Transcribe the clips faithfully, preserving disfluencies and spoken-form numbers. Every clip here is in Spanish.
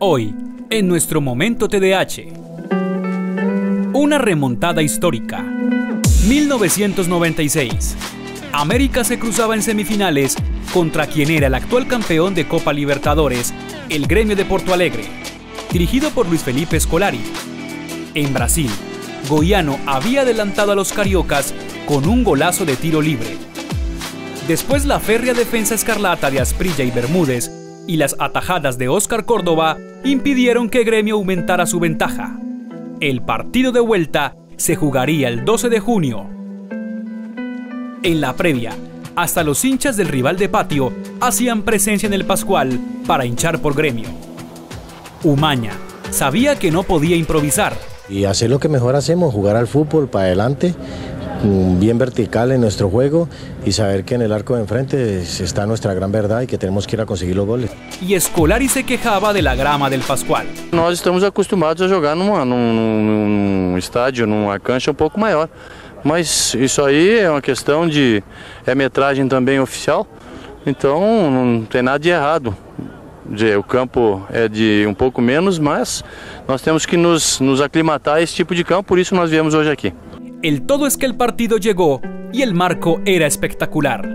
Hoy, en nuestro Momento T D H, una remontada histórica. mil novecientos noventa y seis. América se cruzaba en semifinales contra quien era el actual campeón de Copa Libertadores, el Gremio de Porto Alegre, dirigido por Luis Felipe Scolari. En Brasil, Goiano había adelantado a los cariocas con un golazo de tiro libre. Después, la férrea defensa escarlata de Asprilla y Bermúdez y las atajadas de Óscar Córdoba impidieron que Gremio aumentara su ventaja. El partido de vuelta se jugaría el doce de junio. En la previa, hasta los hinchas del rival de patio hacían presencia en el Pascual para hinchar por Gremio. Umaña sabía que no podía improvisar. Y hacer lo que mejor hacemos, jugar al fútbol para adelante, bien vertical en nuestro juego y saber que en el arco de enfrente está nuestra gran verdad y que tenemos que ir a conseguir los goles. Y Scolari se quejaba de la grama del Pascual. Nós estamos acostumados a jogar numa, num, num estádio, numa cancha um pouco maior, mas isso aí é uma questão de é metragem também oficial, então não tem nada de errado. O campo é de um pouco menos, mas nós temos que nos, nos aclimatar a esse tipo de campo, por isso nós viemos hoje aqui. El todo es que el partido llegó y el marco era espectacular.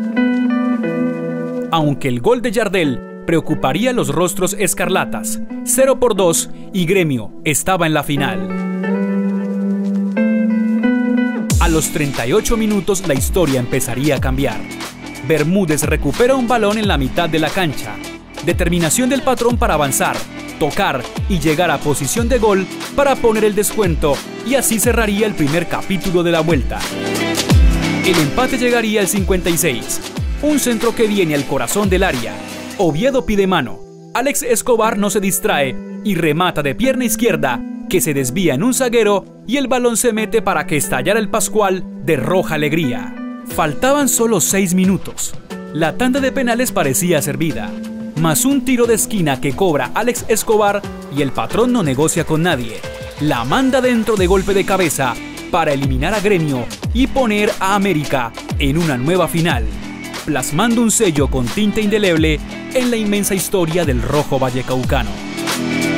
Aunque el gol de Yardel preocuparía los rostros escarlatas, cero por dos y Gremio estaba en la final. A los treinta y ocho minutos la historia empezaría a cambiar. Bermúdez recupera un balón en la mitad de la cancha. Determinación del patrón para avanzar, tocar y llegar a posición de gol para poner el descuento, y así cerraría el primer capítulo de la vuelta. El empate llegaría al cincuenta y seis. Un centro que viene al corazón del área. Oviedo pide mano. Alex Escobar no se distrae y remata de pierna izquierda, que se desvía en un zaguero y el balón se mete para que estallara el Pascual de roja alegría. Faltaban solo seis minutos. La tanda de penales parecía servida, más un tiro de esquina que cobra Alex Escobar y el patrón no negocia con nadie. La manda dentro de golpe de cabeza para eliminar a Gremio y poner a América en una nueva final, plasmando un sello con tinta indeleble en la inmensa historia del rojo vallecaucano.